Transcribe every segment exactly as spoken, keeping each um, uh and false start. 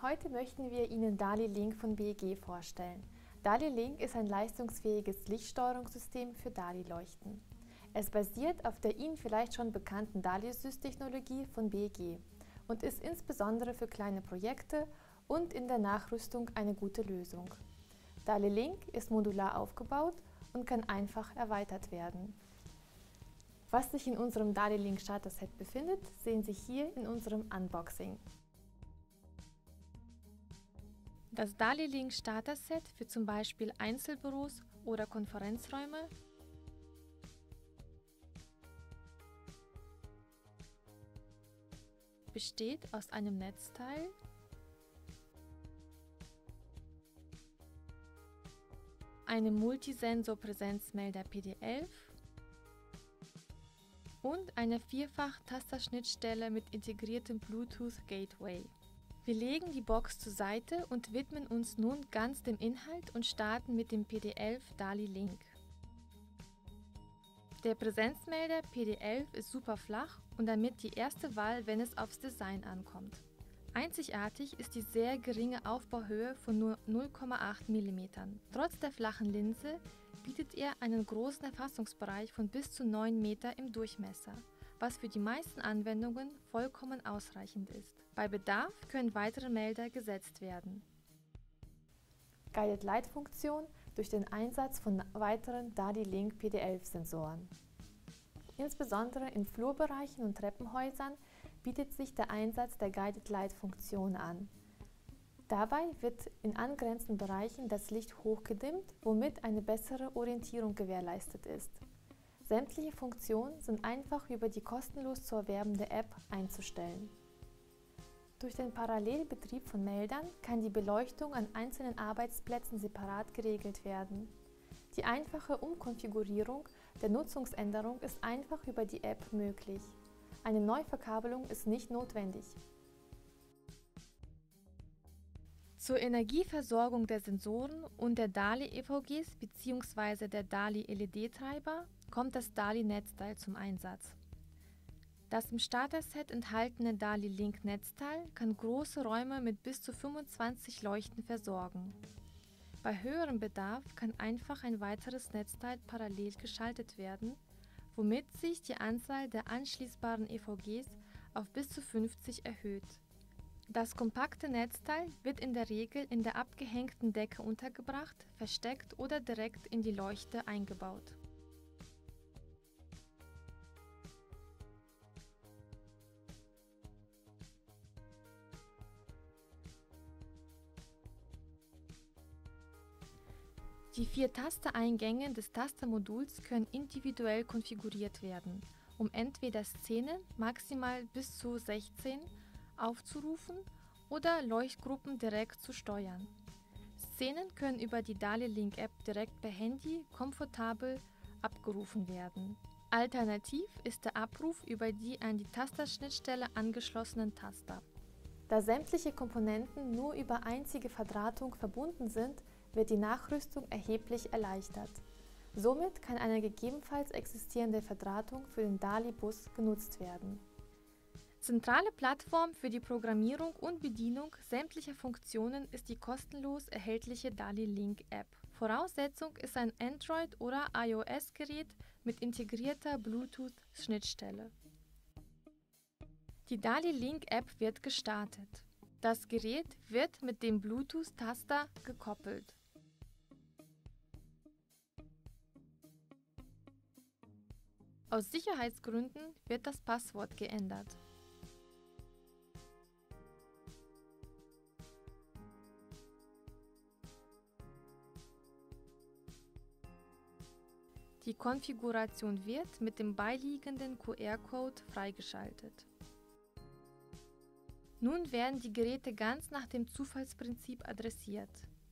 Heute möchten wir Ihnen DALI Link von B E G vorstellen. DALI Link ist ein leistungsfähiges Lichtsteuerungssystem für DALI-Leuchten. Es basiert auf der Ihnen vielleicht schon bekannten DALI-Sys-Technologie von B E G und ist insbesondere für kleine Projekte und in der Nachrüstung eine gute Lösung. DALI Link ist modular aufgebaut und kann einfach erweitert werden. Was sich in unserem DALI Link Starter Set befindet, sehen Sie hier in unserem Unboxing. Das DALI Link Starter Set für zum Beispiel Einzelbüros oder Konferenzräume besteht aus einem Netzteil, einem Multisensor-Präsenzmelder P D elf und einer Vierfach-Taster-Schnittstelle mit integriertem Bluetooth-Gateway. Wir legen die Box zur Seite und widmen uns nun ganz dem Inhalt und starten mit dem P D elf DALI Link. Der Präsenzmelder P D elf ist super flach und damit die erste Wahl, wenn es aufs Design ankommt. Einzigartig ist die sehr geringe Aufbauhöhe von nur null Komma acht Millimeter. Trotz der flachen Linse bietet er einen großen Erfassungsbereich von bis zu neun Meter im Durchmesser, was für die meisten Anwendungen vollkommen ausreichend ist. Bei Bedarf können weitere Melder gesetzt werden. Guided Light Funktion durch den Einsatz von weiteren DALI Link P D elf Sensoren. Insbesondere in Flurbereichen und Treppenhäusern bietet sich der Einsatz der Guided Light Funktion an. Dabei wird in angrenzenden Bereichen das Licht hochgedimmt, womit eine bessere Orientierung gewährleistet ist. Sämtliche Funktionen sind einfach über die kostenlos zu erwerbende App einzustellen. Durch den Parallelbetrieb von Meldern kann die Beleuchtung an einzelnen Arbeitsplätzen separat geregelt werden. Die einfache Umkonfigurierung der Nutzungsänderung ist einfach über die App möglich. Eine Neuverkabelung ist nicht notwendig. Zur Energieversorgung der Sensoren und der DALI-E V Gs bzw. der DALI-L E D-Treiber kommt das DALI-Netzteil zum Einsatz. Das im Starter-Set enthaltene DALI Link-Netzteil kann große Räume mit bis zu fünfundzwanzig Leuchten versorgen. Bei höherem Bedarf kann einfach ein weiteres Netzteil parallel geschaltet werden, womit sich die Anzahl der anschließbaren E V Gs auf bis zu fünfzig erhöht. Das kompakte Netzteil wird in der Regel in der abgehängten Decke untergebracht, versteckt oder direkt in die Leuchte eingebaut. Die vier Tastereingänge des Tastermoduls können individuell konfiguriert werden, um entweder Szenen maximal bis zu sechzehn aufzurufen oder Leuchtgruppen direkt zu steuern. Szenen können über die DALI Link App direkt per Handy komfortabel abgerufen werden. Alternativ ist der Abruf über die an die Tasterschnittstelle angeschlossenen Taster. Da sämtliche Komponenten nur über einzige Verdrahtung verbunden sind, wird die Nachrüstung erheblich erleichtert. Somit kann eine gegebenenfalls existierende Verdrahtung für den DALI-Bus genutzt werden. Zentrale Plattform für die Programmierung und Bedienung sämtlicher Funktionen ist die kostenlos erhältliche DALI Link App. Voraussetzung ist ein Android- oder iOS-Gerät mit integrierter Bluetooth-Schnittstelle. Die DALI Link App wird gestartet. Das Gerät wird mit dem Bluetooth-Taster gekoppelt. Aus Sicherheitsgründen wird das Passwort geändert. Die Konfiguration wird mit dem beiliegenden Q R-Code freigeschaltet. Nun werden die Geräte ganz nach dem Zufallsprinzip adressiert.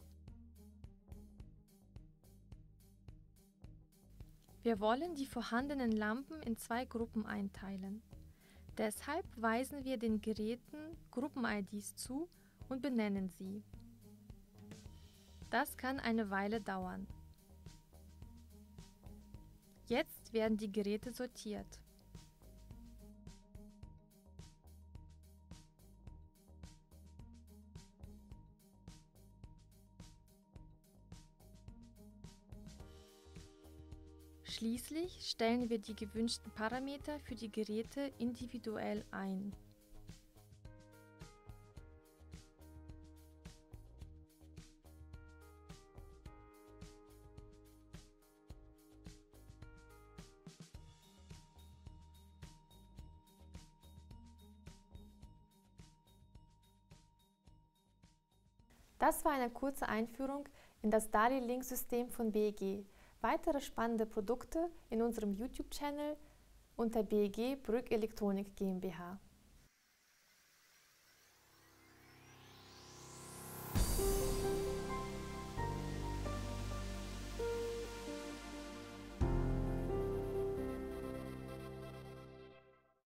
Wir wollen die vorhandenen Lampen in zwei Gruppen einteilen. Deshalb weisen wir den Geräten Gruppen-I Ds zu und benennen sie. Das kann eine Weile dauern. Jetzt werden die Geräte sortiert. Schließlich stellen wir die gewünschten Parameter für die Geräte individuell ein. Das war eine kurze Einführung in das DALI-Link-System von B E G. Weitere spannende Produkte in unserem YouTube-Channel unter B E G Brück Elektronik GmbH.